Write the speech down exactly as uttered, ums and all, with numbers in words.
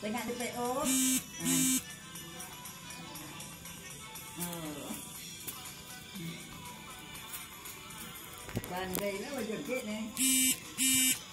Tengah di P O. Bàn đây nó là dần kết này.